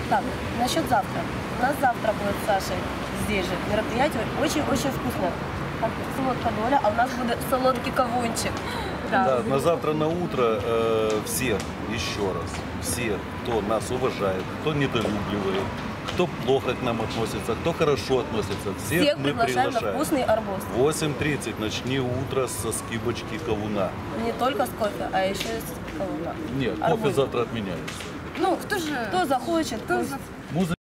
Так, насчет завтра. У нас завтра будет с Сашей здесь же мероприятие очень-очень вкусное. Так, солодка доля, а у нас будет солодкий кавунчик. Да, на завтра на утро все, еще раз, все, кто нас уважает, кто недолюбливает, кто плохо к нам относится, кто хорошо относится, всех мы приглашаем на вкусный арбуз. 8:30 начни утро со скибочки кавуна. Не только с кофе, а еще и с кавуна. Нет, кофе завтра отменяется. Ну, кто захочет, кто...